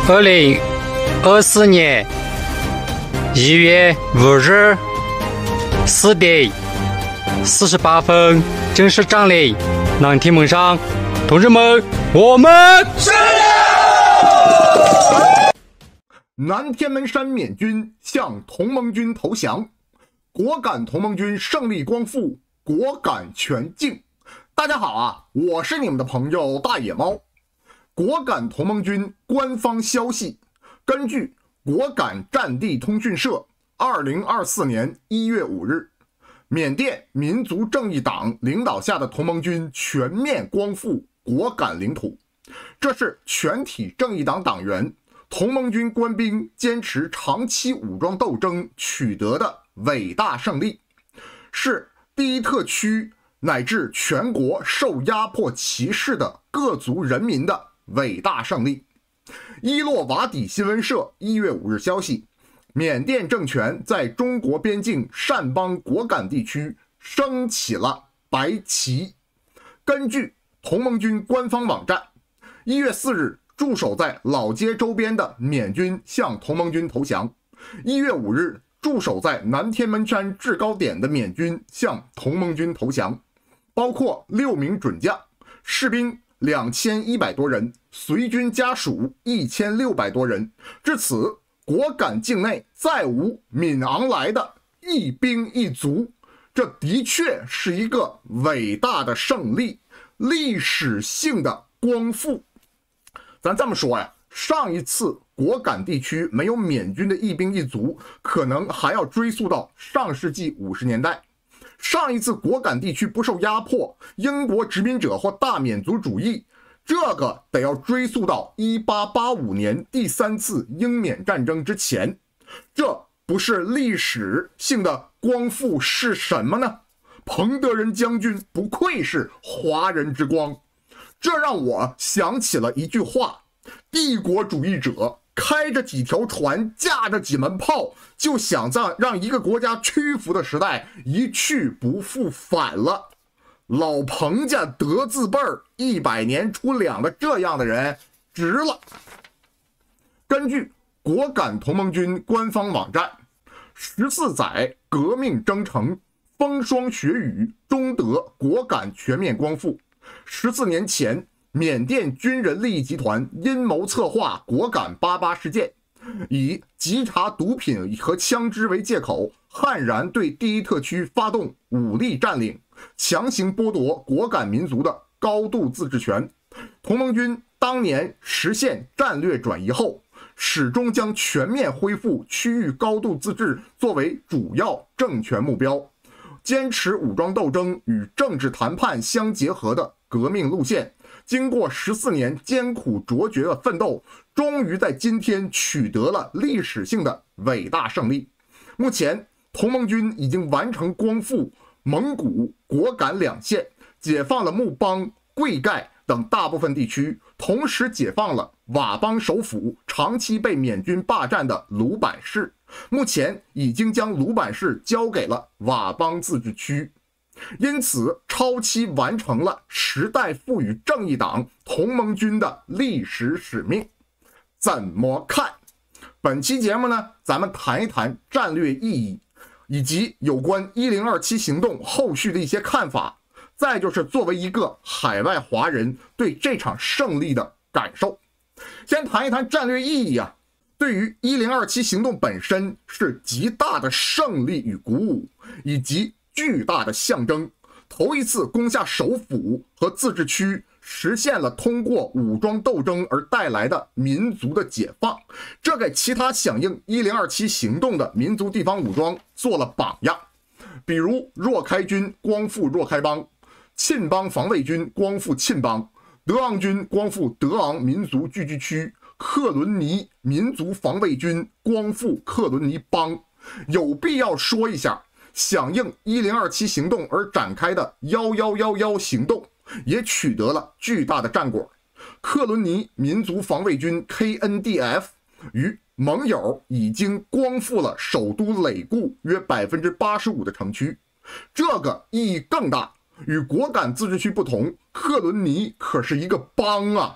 2024年1月5日4点48分正式占领南天门山，同志们，我们胜利！ 南天门山缅军向同盟军投降，果敢同盟军胜利光复，果敢全境。大家好啊，我是你们的朋友大野猫。果敢同盟军官方消息，根据果敢战地通讯社2024年1月5日，缅甸民族正义党领导下的同盟军全面光复果敢领土，这是全体正义党党员、同盟军官兵坚持长期武装斗争取得的伟大胜利，是第一特区乃至全国受压迫歧视的各族人民的伟大胜利。伊洛瓦底新闻社1月5日消息，缅甸政权在中国边境善邦果敢地区升起了白旗。根据同盟军官方网站，1月4日驻守在老街周边的缅军向同盟军投降。1月5日驻守在南天门山制高点的缅军向同盟军投降，包括6名准将、士兵2100多人，随军家属1600多人。至此，果敢境内再无闽昂来的一兵一卒，这的确是一个伟大的胜利，历史性的光复。咱这么说呀，上一次果敢地区没有缅军的一兵一卒，可能还要追溯到上世纪50年代。上一次果敢地区不受压迫，英国殖民者或大缅族主义，这个得要追溯到1885年第3次英缅战争之前。这不是历史性的光复是什么呢？彭德仁将军不愧是华人之光。这让我想起了一句话：帝国主义者开着几条船，架着几门炮，就想让一个国家屈服的时代一去不复返了。老彭家德字辈儿100年出2的这样的人值了。根据果敢同盟军官方网站，14载革命征程，风霜雪雨，终得果敢全面光复。14年前，缅甸军人利益集团阴谋策划果敢88事件，以稽查毒品和枪支为借口，悍然对第一特区发动武力占领，强行剥夺果敢民族的高度自治权。同盟军当年实现战略转移后，始终将全面恢复区域高度自治作为主要政权目标，坚持武装斗争与政治谈判相结合的革命路线。经过14年艰苦卓绝的奋斗，终于在今天取得了历史性的伟大胜利。目前，同盟军已经完成光复蒙古、果敢2县，解放了木邦、贵盖等大部分地区，同时解放了佤邦首府长期被缅军霸占的鲁坂市。目前已经将鲁坂市交给了佤邦自治区。因此，超期完成了时代赋予正义党同盟军的历史使命。怎么看？本期节目呢，咱们谈一谈战略意义，以及有关1027行动后续的一些看法。再就是作为一个海外华人对这场胜利的感受。先谈一谈战略意义啊。对于1027行动本身是极大的胜利与鼓舞，以及巨大的象征。头一次攻下首府和自治区，实现了通过武装斗争而带来的民族的解放，这给其他响应1027行动的民族地方武装做了榜样。比如若开军光复若开邦，沁邦防卫军光复沁邦，德昂军光复德昂民族聚居区，克伦尼民族防卫军光复克伦尼邦。有必要说一下，响应1027行动而展开的1111行动也取得了巨大的战果。克伦尼民族防卫军 KNDF 与盟友已经光复了首都累固约85%的城区。这个意义更大，与果敢自治区不同，克伦尼可是一个邦啊。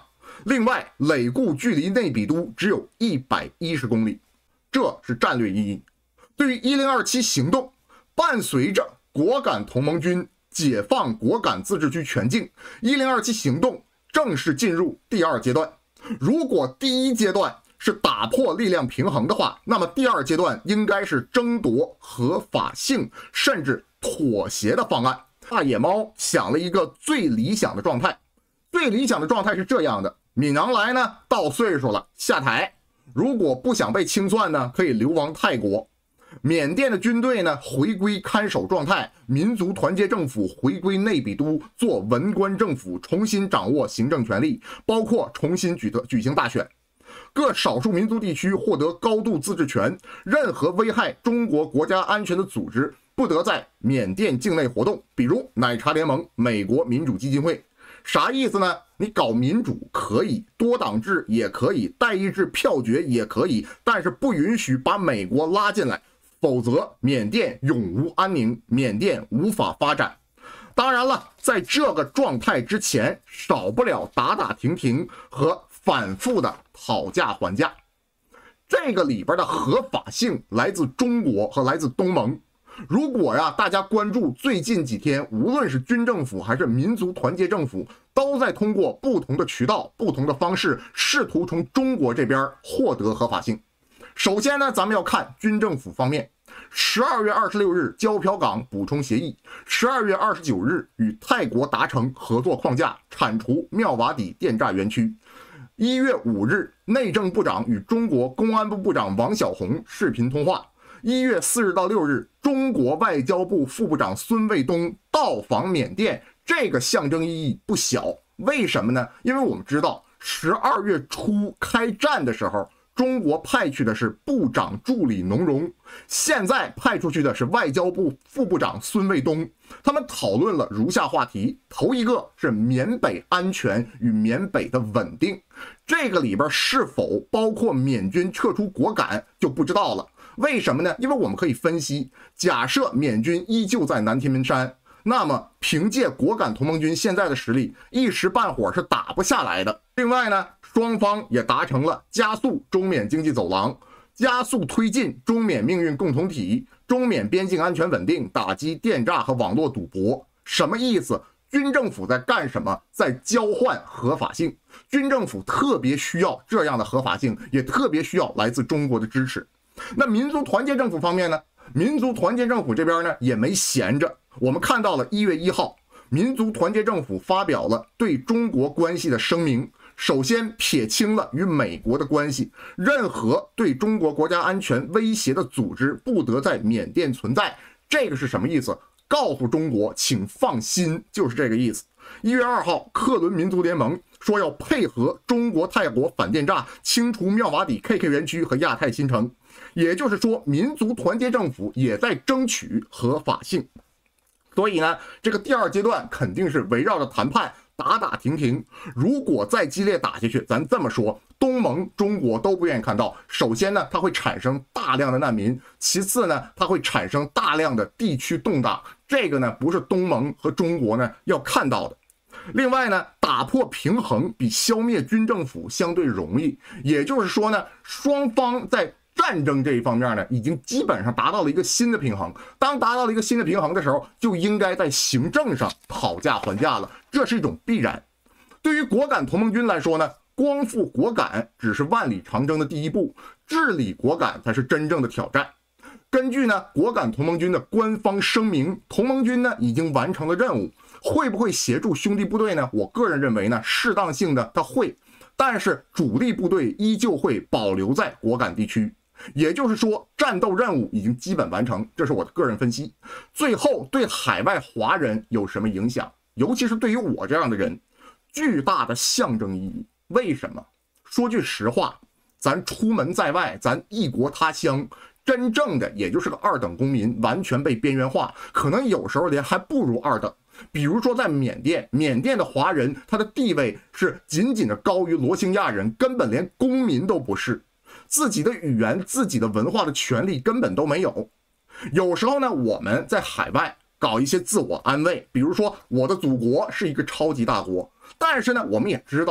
另外，累固距离内比都只有110公里，这是战略意义。对于1027行动，伴随着果敢同盟军解放果敢自治区全境，1027行动正式进入第2阶段。如果第1阶段是打破力量平衡的话，那么第2阶段应该是争夺合法性甚至妥协的方案。大野猫想了一个最理想的状态，最理想的状态是这样的：敏昂莱呢到岁数了，下台，如果不想被清算呢，可以流亡泰国。缅甸的军队呢回归看守状态，民族团结政府回归内比都做文官政府，重新掌握行政权力，包括重新举行大选。各少数民族地区获得高度自治权，任何危害中国国家安全的组织不得在缅甸境内活动，比如奶茶联盟、美国民主基金会。啥意思呢？你搞民主可以，多党制也可以，代议制票决也可以，但是不允许把美国拉进来，否则缅甸永无安宁，缅甸无法发展。当然了，在这个状态之前，少不了打打停停和反复的讨价还价。这个里边的合法性来自中国和来自东盟。如果大家关注最近几天，无论是军政府还是民族团结政府，都在通过不同的渠道、不同的方式，试图从中国这边获得合法性。首先呢，咱们要看军政府方面。12月26日胶漂港补充协议，12月29日与泰国达成合作框架，铲除妙瓦底电诈园区。1月5日，内政部长与中国公安部部长王小洪视频通话。1月4日到6日，中国外交部副部长孙卫东到访缅甸，这个象征意义不小。为什么呢？因为我们知道12月初开战的时候，中国派去的是部长助理农荣，现在派出去的是外交部副部长孙卫东。他们讨论了如下话题：头一个是缅北安全与缅北的稳定，这个里边是否包括缅军撤出果敢就不知道了。为什么呢？因为我们可以分析，假设缅军依旧在南天门山，那么凭借果敢同盟军现在的实力，一时半会儿是打不下来的。另外呢，双方也达成了加速中缅经济走廊，加速推进中缅命运共同体，中缅边境安全稳定，打击电诈和网络赌博。什么意思？军政府在干什么？在交换合法性。军政府特别需要这样的合法性，也特别需要来自中国的支持。那民族团结政府方面呢？民族团结政府这边呢也没闲着。我们看到了1月1号，民族团结政府发表了对中国关系的声明。首先撇清了与美国的关系，任何对中国国家安全威胁的组织不得在缅甸存在。这个是什么意思？告诉中国请放心，就是这个意思。1月2号，克伦民族联盟说要配合中国泰国反电诈，清除妙瓦底 KK 园区和亚太新城。也就是说，民族团结政府也在争取合法性。所以呢，这个第2阶段肯定是围绕着谈判打打停停。如果再激烈打下去，咱这么说，东盟、中国都不愿意看到。首先呢，它会产生大量的难民；其次呢，它会产生大量的地区动荡。这个呢，不是东盟和中国呢要看到的。另外呢，打破平衡比消灭军政府相对容易。也就是说呢，双方在战争这一方面呢，已经基本上达到了一个新的平衡。当达到了一个新的平衡的时候，就应该在行政上讨价还价了，这是一种必然。对于果敢同盟军来说呢，光复果敢只是万里长征的第一步，治理果敢才是真正的挑战。根据呢果敢同盟军的官方声明，同盟军呢已经完成了任务。会不会协助兄弟部队呢？我个人认为呢，适当性的它会，但是主力部队依旧会保留在果敢地区。也就是说，战斗任务已经基本完成，这是我的个人分析。最后对海外华人有什么影响？尤其是对于我这样的人，巨大的象征意义。为什么？说句实话，咱出门在外，咱异国他乡，真正的也就是个2等公民，完全被边缘化，可能有时候连还不如2等。比如说在缅甸，缅甸的华人他的地位是仅仅的高于罗兴亚人，根本连公民都不是，自己的语言、自己的文化的权利根本都没有。有时候呢，我们在海外搞一些自我安慰，比如说我的祖国是一个超级大国，但是呢，我们也知道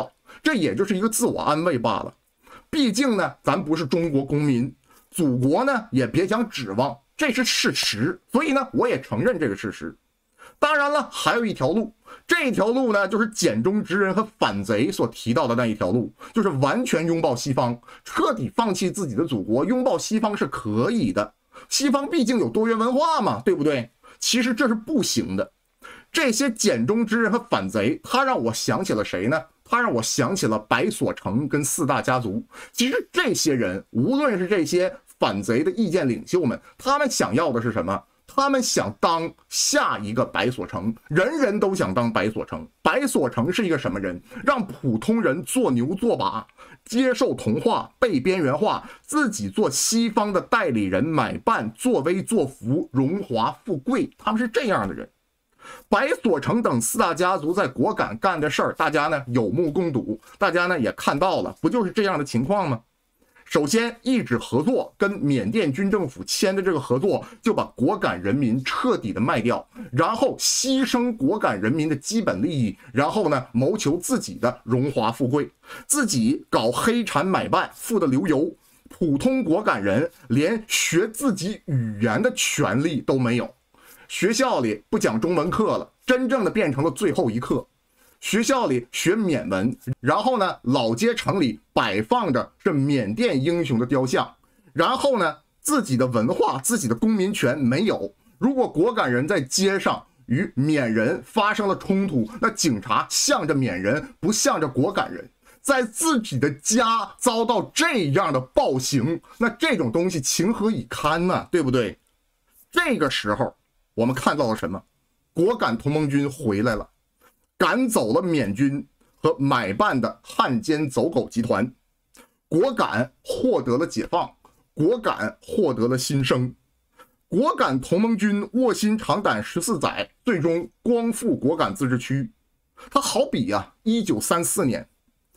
这也就是一个自我安慰罢了。毕竟呢，咱不是中国公民，祖国呢也别想指望，这是事实。所以呢，我也承认这个事实。当然了，还有一条路，这条路呢，就是简中之人和反贼所提到的那一条路，就是完全拥抱西方，彻底放弃自己的祖国，拥抱西方是可以的。西方毕竟有多元文化嘛，对不对？其实这是不行的。这些简中之人和反贼，他让我想起了谁呢？他让我想起了白所成跟四大家族。其实这些人，无论是这些反贼的意见领袖们，他们想要的是什么？他们想当下一个白所成，人人都想当白所成。白所成是一个什么人？让普通人做牛做马，接受同化，被边缘化，自己做西方的代理人买办，作威作福，荣华富贵，他们是这样的人。白所成等四大家族在果敢干的事儿，大家呢有目共睹，大家呢也看到了，不就是这样的情况吗？首先，一纸合作跟缅甸军政府签的这个合作，就把果敢人民彻底的卖掉，然后牺牲果敢人民的基本利益，然后呢谋求自己的荣华富贵，自己搞黑产买办，富得流油，普通果敢人连学自己语言的权利都没有。学校里不讲中文课了，真正的变成了最后一课。学校里学缅文，然后呢，老街城里摆放着是缅甸英雄的雕像，然后呢，自己的文化、自己的公民权没有。如果果敢人在街上与缅人发生了冲突，那警察向着缅人，不向着果敢人。在自己的家遭到这样的暴行，那这种东西情何以堪呢？对不对？这个时候，我们看到了什么？果敢同盟军回来了。赶走了缅军和买办的汉奸走狗集团，果敢获得了解放，果敢获得了新生。果敢同盟军卧薪尝胆14载，最终光复果敢自治区。他好比1934年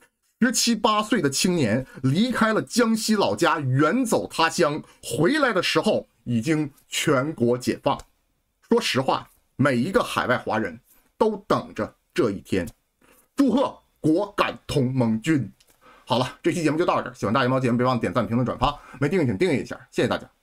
17、18岁的青年离开了江西老家，远走他乡，回来的时候已经全国解放。说实话，每一个海外华人都等着这一天。祝贺果敢同盟军！好了，这期节目就到这儿，喜欢大姨猫节目别忘了点赞、评论、转发，没订阅请订阅一下，谢谢大家。